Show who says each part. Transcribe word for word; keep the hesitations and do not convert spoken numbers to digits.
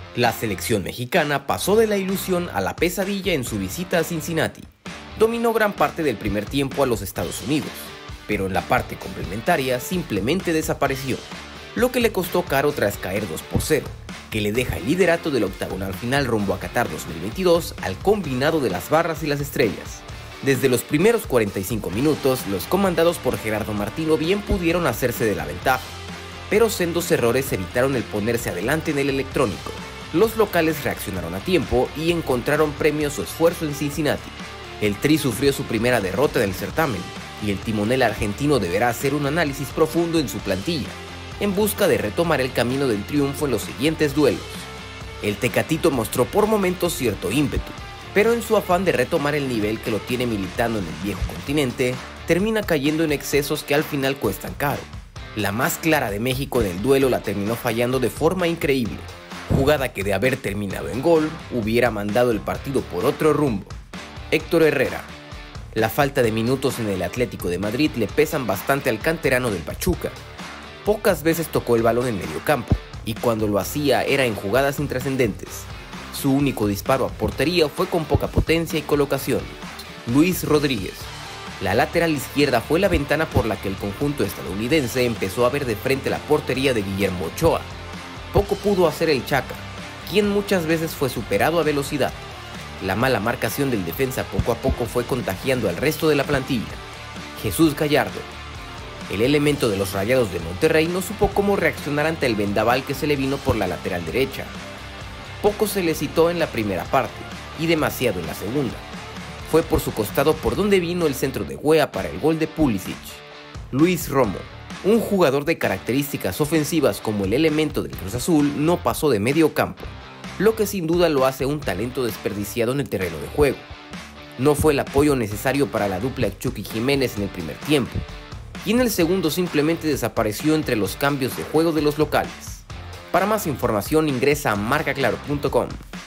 Speaker 1: La selección mexicana pasó de la ilusión a la pesadilla en su visita a Cincinnati. Dominó gran parte del primer tiempo a los Estados Unidos, pero en la parte complementaria simplemente desapareció, lo que le costó caro tras caer dos por cero, que le deja el liderato del octagonal final rumbo a Qatar dos mil veintidós al combinado de las barras y las estrellas. Desde los primeros cuarenta y cinco minutos, los comandados por Gerardo Martino bien pudieron hacerse de la ventaja, pero sendos errores evitaron el ponerse adelante en el electrónico. Los locales reaccionaron a tiempo y encontraron premio a su esfuerzo en Cincinnati. El Tri sufrió su primera derrota del certamen, y el timonel argentino deberá hacer un análisis profundo en su plantilla, en busca de retomar el camino del triunfo en los siguientes duelos. El Tecatito mostró por momentos cierto ímpetu, pero en su afán de retomar el nivel que lo tiene militando en el viejo continente, termina cayendo en excesos que al final cuestan caro. La más clara de México en el duelo la terminó fallando de forma increíble, jugada que de haber terminado en gol, hubiera mandado el partido por otro rumbo. Héctor Herrera. La falta de minutos en el Atlético de Madrid le pesan bastante al canterano del Pachuca. Pocas veces tocó el balón en medio campo, y cuando lo hacía era en jugadas intrascendentes. Su único disparo a portería fue con poca potencia y colocación. Luis Rodríguez. La lateral izquierda fue la ventana por la que el conjunto estadounidense empezó a ver de frente la portería de Guillermo Ochoa. Poco pudo hacer el Chaca, quien muchas veces fue superado a velocidad. La mala marcación del defensa poco a poco fue contagiando al resto de la plantilla. Jesús Gallardo. El elemento de los Rayados de Monterrey no supo cómo reaccionar ante el vendaval que se le vino por la lateral derecha. Poco se le citó en la primera parte, y demasiado en la segunda. Fue por su costado por donde vino el centro de Weah para el gol de Pulisic. Luis Romo. Un jugador de características ofensivas como el elemento del Cruz Azul no pasó de medio campo, lo que sin duda lo hace un talento desperdiciado en el terreno de juego. No fue el apoyo necesario para la dupla Chucky Jiménez en el primer tiempo, y en el segundo simplemente desapareció entre los cambios de juego de los locales. Para más información ingresa a marca claro punto com.